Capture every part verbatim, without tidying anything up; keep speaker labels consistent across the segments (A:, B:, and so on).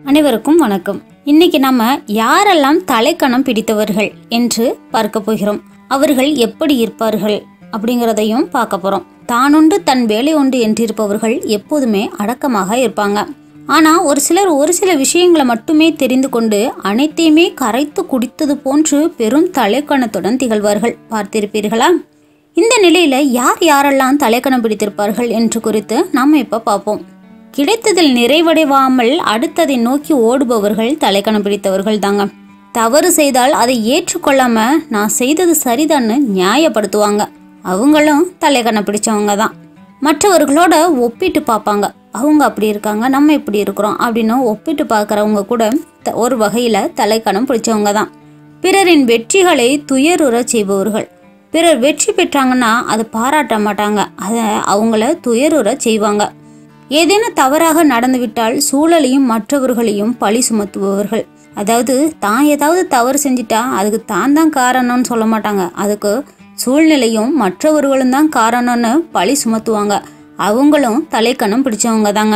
A: அனைவருக்கும் வணக்கம். இன்னைக்கு நம்ம யாரெல்லாம் தலைக்கணம் பிடித்தவர்கள் என்று பார்க்க போகிறோம். அவர்கள் எப்படி இருப்பார்கள் அப்படிங்கிறதையும் பார்க்க போறோம். தானுண்டு தன் வேலை உண்டு என்றிருப்பவர்கள் எப்போதுமே அடக்கமாக இருப்பாங்க. ஆனா ஒரு சிலர் ஒரு சில விஷயங்களை மட்டுமே தெரிந்து கொண்டு அனைத்தையுமே கரைத்து குடித்தது போன்று பெரும் தலைக்கணத்துடன் திகழ்வார்கள். பார்த்திருப்பீர்களா? இந்த நிலையில யார் யாரெல்லாம் தலைக்கணம் பிடித்திருப்பார்கள் என்று குறித்து நாம இப்ப பார்ப்போம். கிடைத்ததில் நிறைவடைவாமல் அடுத்ததை நோக்கி ஓடுபவர்கள் தலைக்கணம் பிடித்தவர்கள் தாங்க. தவறு செய்தால் அதை ஏற்றுக்கொள்ளாம நான் செய்தது சரிதான்னு நியாயப்படுத்துவாங்க. அவங்களும் தலைக்கணம் பிடிச்சவங்க தான். மற்றவர்களோட ஒப்பிட்டு பார்ப்பாங்க. அவங்க அப்படி இருக்காங்க, நம்ம இப்படி இருக்கிறோம் அப்படின்னு ஒப்பிட்டு பார்க்குறவங்க கூட ஒரு வகையில தலைக்கணம் பிடிச்சவங்க தான். பிறரின் வெற்றிகளை துயருற செய்பவர்கள். பிறர் வெற்றி பெற்றாங்கன்னா அதை பாராட்ட மாட்டாங்க, அதை அவங்கள துயருற செய்வாங்க. ஏதேனும் தவறாக நடந்துவிட்டால் சூழலையும் மற்றவர்களையும் பழி சுமத்துபவர்கள். அதாவது தான் ஏதாவது தவறு செஞ்சிட்டா அதுக்கு தான் தான் காரணம்னு சொல்ல மாட்டாங்க, அதுக்கு சூழ்நிலையும் மற்றவர்களும் தான் காரணம்னு பழி சுமத்துவாங்க. அவங்களும் தலைக்கணம் பிடிச்சவங்க தாங்க.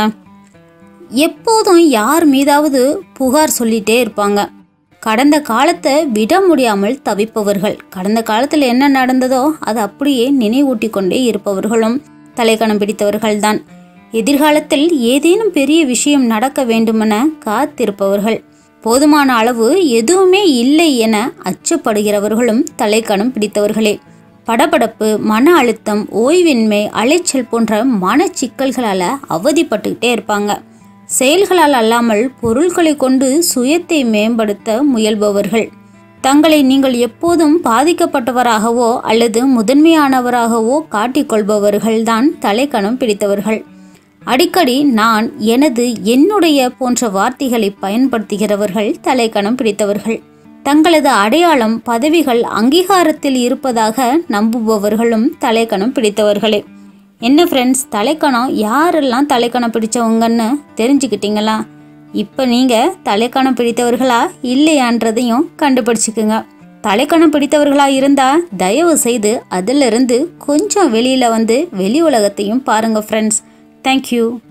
A: எப்போதும் யார் மீதாவது புகார் சொல்லிட்டே இருப்பாங்க. கடந்த காலத்தை விட முடியாமல் தவிப்பவர்கள். கடந்த காலத்தில் என்ன நடந்ததோ அது அப்படியே நினைவூட்டி கொண்டே இருப்பவர்களும் தலைக்கணம் பிடித்தவர்கள் தான். எதிர்காலத்தில் ஏதேனும் பெரிய விஷயம் நடக்க வேண்டுமென காத்திருப்பவர்கள். போதுமான அளவு எதுவுமே இல்லை என அச்சப்படுகிறவர்களும் தலைக்கணம் பிடித்தவர்களே. படபடப்பு, மன அழுத்தம், ஓய்வின்மை, அலைச்சல் போன்ற மன சிக்கல்களால அவதிப்பட்டுக்கிட்டே இருப்பாங்க. செயல்களால் அல்லாமல் பொருட்களை கொண்டு சுயத்தை மேம்படுத்த முயல்பவர்கள். தங்களை நீங்கள் எப்போதும் பாதிக்கப்பட்டவராகவோ அல்லது முதன்மையானவராகவோ காட்டிக்கொள்பவர்கள்தான் தலைக்கணம் பிடித்தவர்கள். அடிக்கடி நான், எனது, என்னுடைய போன்ற வார்த்தைகளை பயன்படுத்துகிறவர்கள் தலைக்கணம் பிடித்தவர்கள். தங்களது அடையாளம், பதவிகள், அங்கீகாரத்தில் இருப்பதாக நம்புபவர்களும் தலைக்கணம் பிடித்தவர்களே. என்ன ஃப்ரெண்ட்ஸ், தலைக்கணம் யாரெல்லாம் தலைக்கணம் பிடிச்சவங்கன்னு தெரிஞ்சுக்கிட்டீங்களா? இப்போ நீங்கள் தலைக்கணம் பிடித்தவர்களா இல்லையான்றதையும் கண்டுபிடிச்சிக்குங்க. தலைக்கணம் பிடித்தவர்களா இருந்தா தயவு செய்து அதிலிருந்து கொஞ்சம் வெளியில வந்து வெளி உலகத்தையும் பாருங்க ஃப்ரெண்ட்ஸ். Thank you.